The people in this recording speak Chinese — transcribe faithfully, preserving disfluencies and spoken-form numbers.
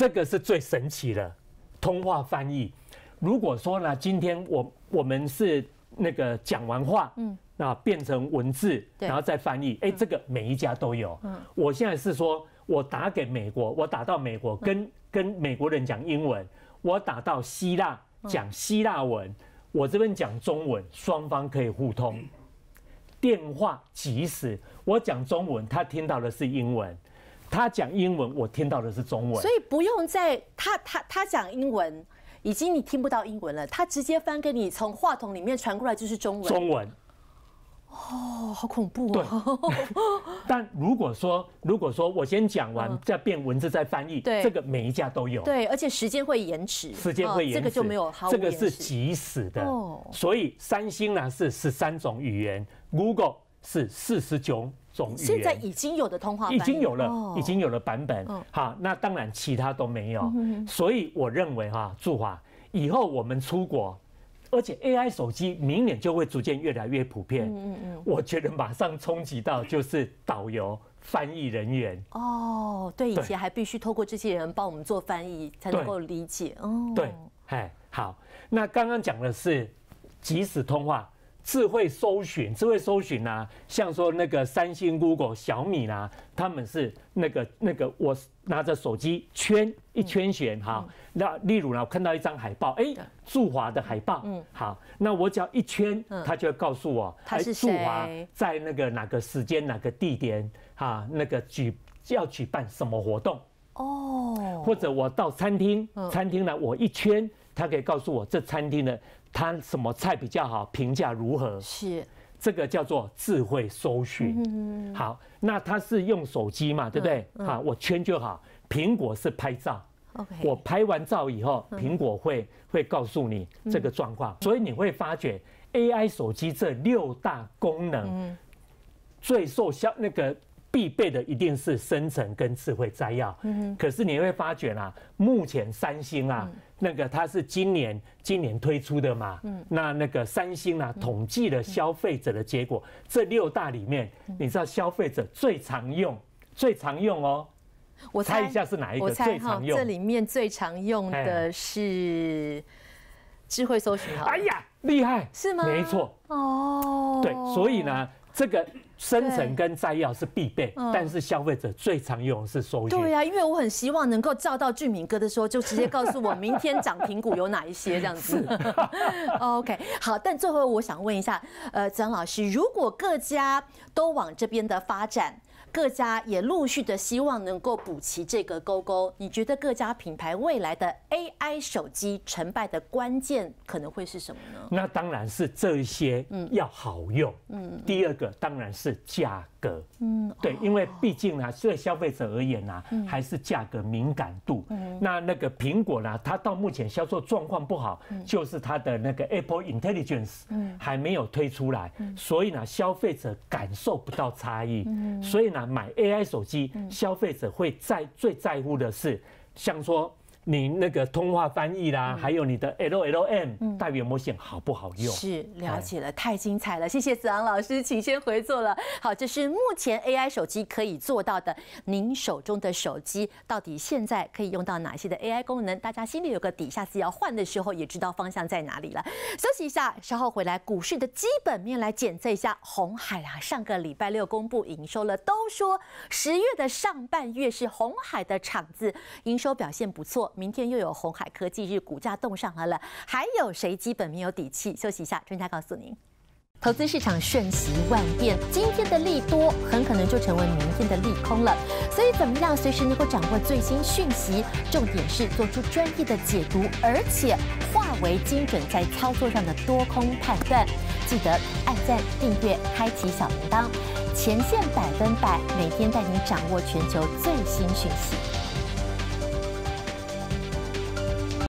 这个是最神奇的通话翻译。如果说呢，今天我我们是那个讲完话，嗯，那变成文字，然后再翻译，哎，这个每一家都有。嗯，我现在是说，我打给美国，我打到美国跟跟美国人讲英文，我打到希腊讲希腊文，我这边讲中文，双方可以互通。电话即使我讲中文，他听到的是英文。他讲英文，我听到的是中文， 所以不用在他他他讲英文，已经你听不到英文了，他直接翻给你，从话筒里面传过来就是中文。 中文， 哦，好恐怖哦。但如果说如果说我先讲完，再变文字再翻译， 对， 这个每一家都有。 对，而且时间会延迟， 时间会延迟， 这个就没有毫无这个是即时的。哦，所以三星呢是十三种语言 ，Google 是四十九。 现在已经有的通话已经有了，哦、已经有了版本。哦、好，那当然其他都没有。嗯、所以我认为哈，祝华以后我们出国，而且 A I 手机明年就会逐渐越来越普遍。嗯嗯嗯，我觉得马上冲击到就是导游、翻译人员。 哦，对，以前还必须透过这些人帮我们做翻译才能够理解。哦， 对，哎，好，那刚刚讲的是即时通话。智慧搜寻，智慧搜寻啊，像说那个三星、Google、小米啦、啊，他们是那个那个，我拿着手机圈一圈选，好，那例如呢，我看到一张海报，哎，驻华的海报，嗯，好，那我只要一圈，他就会告诉我， 他是谁， 驻华在那个哪个时间、哪个地点，哈，那个举要举办什么活动，哦，或者我到餐厅，餐厅呢，我一圈，他可以告诉我这餐厅的。它什么菜比较好，评价如何？ 是这个叫做智慧搜寻。嗯、好，那它是用手机嘛，对不对？嗯嗯、好，我圈就好。苹果是拍照， okay, 我拍完照以后，苹果会会告诉你这个状况，嗯、所以你会发觉 A I 手机这六大功能，嗯、最受消那个。必备的一定是生成跟智慧摘要，嗯、可是你会发觉啊，目前三星啊，嗯、那个它是今年今年推出的嘛，嗯、那那个三星啊，统计了消费者的结果，嗯、这六大里面，嗯、你知道消费者最常用最常用哦，我猜一下是哪一个最常用？ 这里面最常用的是智慧搜寻。 哎呀，厉害， 是吗？ 没错，哦，对，所以呢，这个。生成跟摘要是必备，嗯、但是消费者最常用的是搜寻。 对呀、啊，因为我很希望能够照到俊敏哥的时候，就直接告诉我明天涨停股有哪一些这样子。OK， 好，但最后我想问一下，呃，子昂老师，如果各家都往这边的发展，各家也陆续的希望能够补齐这个勾勾，你觉得各家品牌未来的 A I 手机成败的关键可能会是什么呢？ 那当然是这一些要好用。嗯，第二个当然是价格。嗯，对，因为毕竟呢，对消费者而言呢，还是价格敏感度。嗯，那那个苹果呢，它到目前销售状况不好，就是它的那个 Apple Intelligence 还没有推出来，所以呢，消费者感受不到差异。所以呢。买 A I 手机，消费者会在最在乎的是，像说你那个通话翻译啦，还有你的 L L M 代表模型好不好用？ 是了解了，太精彩了，谢谢子昂老师，请先回座了。好，这是目前 A I 手机可以做到的，您手中的手机到底现在可以用到哪些的 A I 功能？大家心里有个底，下次要换的时候也知道方向在哪里了。休息一下，稍后回来，股市的基本面来检测一下。鸿海啊，上个礼拜六公布营收了，都说十月的上半月是鸿海的场子，营收表现不错。明天又有鸿海科技日，股价动上来了，还有谁基本面有底气？休息一下，专家告诉您。投资市场瞬息万变，今天的利多很可能就成为明天的利空了。所以，怎么样随时能够掌握最新讯息？重点是做出专业的解读，而且化为精准在操作上的多空判断。记得按赞、订阅、开启小铃铛，前线百分百，每天带您掌握全球最新讯息。